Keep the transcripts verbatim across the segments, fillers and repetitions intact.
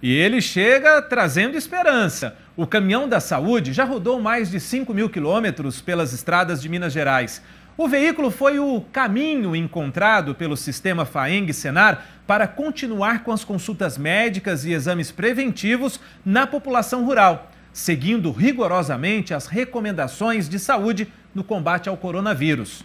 E ele chega trazendo esperança. O caminhão da saúde já rodou mais de cinco mil quilômetros pelas estradas de Minas Gerais. O veículo foi o caminho encontrado pelo sistema FAENG-Senar para continuar com as consultas médicas e exames preventivos na população rural, seguindo rigorosamente as recomendações de saúde no combate ao coronavírus.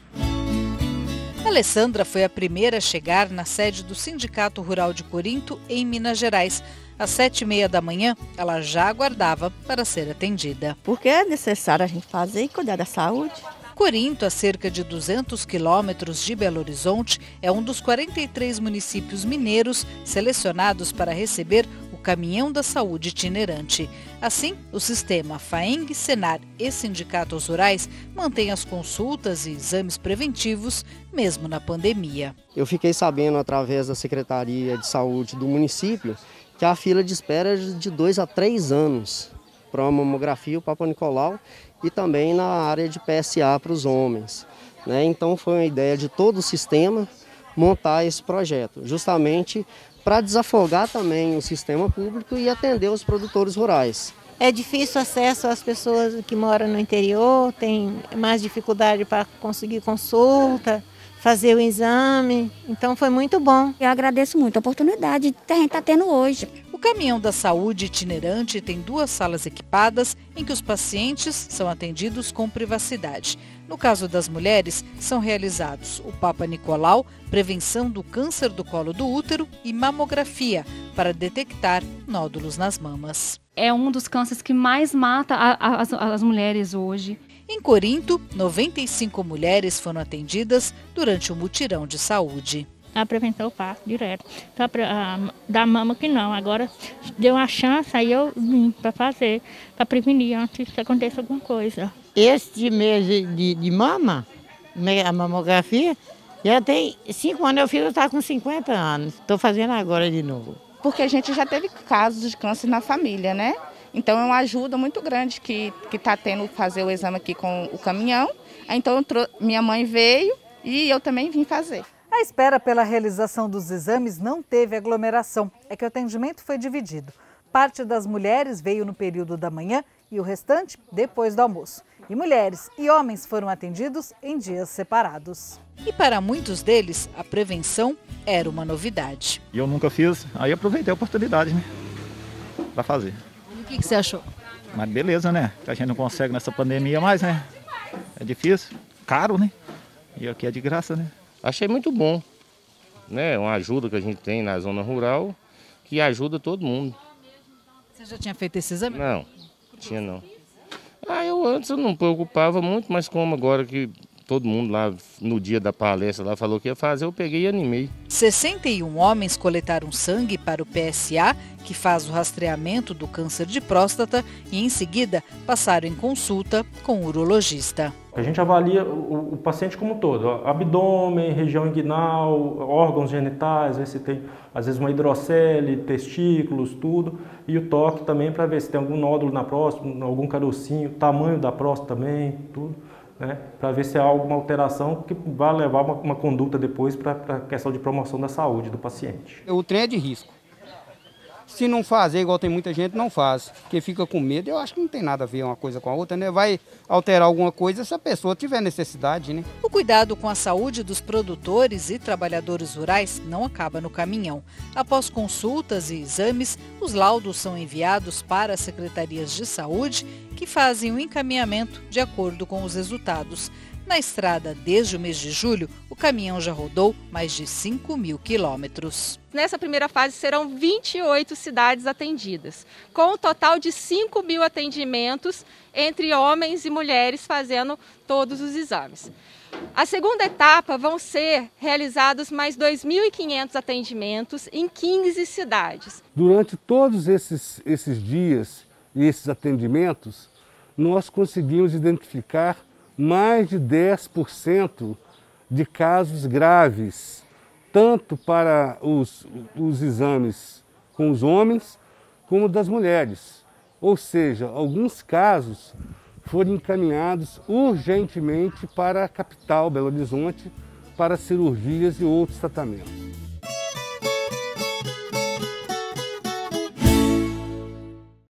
Alessandra foi a primeira a chegar na sede do Sindicato Rural de Corinto, em Minas Gerais. Às sete e meia da manhã, ela já aguardava para ser atendida. Porque é necessário a gente fazer e cuidar da saúde. Corinto, a cerca de duzentos quilômetros de Belo Horizonte, é um dos quarenta e três municípios mineiros selecionados para receber o Caminhão da Saúde itinerante. Assim, o sistema FAENG, Senar e sindicatos rurais mantém as consultas e exames preventivos, mesmo na pandemia. Eu fiquei sabendo, através da Secretaria de Saúde do município, que a fila de espera é de dois a três anos para uma mamografia, o Papa Nicolau, e também na área de P S A para os homens, né? Então foi uma ideia de todo o sistema montar esse projeto, justamente para desafogar também o sistema público e atender os produtores rurais. É difícil o acesso às pessoas que moram no interior, tem mais dificuldade para conseguir consulta, fazer o exame, então foi muito bom. Eu agradeço muito a oportunidade que a gente está tendo hoje. O Caminhão da Saúde itinerante tem duas salas equipadas em que os pacientes são atendidos com privacidade. No caso das mulheres, são realizados o Papa Nicolau, prevenção do câncer do colo do útero e mamografia para detectar nódulos nas mamas. É um dos cânceres que mais mata a, a, as, as mulheres hoje. Em Corinto, noventa e cinco mulheres foram atendidas durante o mutirão de saúde. A prevenção eu faço direto. Só pra, uh, da mama que não. Agora deu uma chance, aí eu vim para fazer, para prevenir antes que aconteça alguma coisa. Este mês de, de, de mama, a mamografia, já tem cinco anos, meu filho está com cinquenta anos. Estou fazendo agora de novo. Porque a gente já teve casos de câncer na família, né? Então é uma ajuda muito grande que está tendo fazer o exame aqui com o caminhão. Então trou- minha mãe veio e eu também vim fazer. A espera pela realização dos exames não teve aglomeração, é que o atendimento foi dividido. Parte das mulheres veio no período da manhã e o restante depois do almoço. E mulheres e homens foram atendidos em dias separados. E para muitos deles, a prevenção era uma novidade. Eu nunca fiz, aí aproveitei a oportunidade, né, para fazer. E o que, que você achou? Mas beleza, né, que a gente não consegue nessa pandemia mais, né, é difícil, caro, né, e aqui é de graça, né. Achei muito bom, né? Uma ajuda que a gente tem na zona rural, que ajuda todo mundo. Você já tinha feito esse exame? Não, tinha não. Ah, eu antes eu não me preocupava muito, mas como agora que todo mundo lá no dia da palestra lá falou que ia fazer, eu peguei e animei. sessenta e um homens coletaram sangue para o P S A, que faz o rastreamento do câncer de próstata, e em seguida passaram em consulta com o urologista. A gente avalia o, o paciente como um todo, abdômen, região inguinal, órgãos genitais, ver se tem às vezes uma hidrocele, testículos, tudo, e o toque também para ver se tem algum nódulo na próstata, algum carocinho, tamanho da próstata também, tudo, né, para ver se há alguma alteração que vai levar uma, uma conduta depois para a questão de promoção da saúde do paciente. O trem é de risco. Se não fazer, igual tem muita gente, não faz, porque fica com medo. Eu acho que não tem nada a ver uma coisa com a outra, né? Vai alterar alguma coisa se a pessoa tiver necessidade, né? O cuidado com a saúde dos produtores e trabalhadores rurais não acaba no caminhão. Após consultas e exames, os laudos são enviados para as secretarias de saúde, que fazem o encaminhamento de acordo com os resultados. Na estrada, desde o mês de julho, o caminhão já rodou mais de cinco mil quilômetros. Nessa primeira fase serão vinte e oito cidades atendidas, com um total de cinco mil atendimentos entre homens e mulheres fazendo todos os exames. A segunda etapa vão ser realizados mais dois mil e quinhentos atendimentos em quinze cidades. Durante todos esses, esses dias e esses atendimentos, nós conseguimos identificar mais de dez por cento de casos graves, tanto para os, os exames com os homens, como das mulheres. Ou seja, alguns casos foram encaminhados urgentemente para a capital, Belo Horizonte, para cirurgias e outros tratamentos.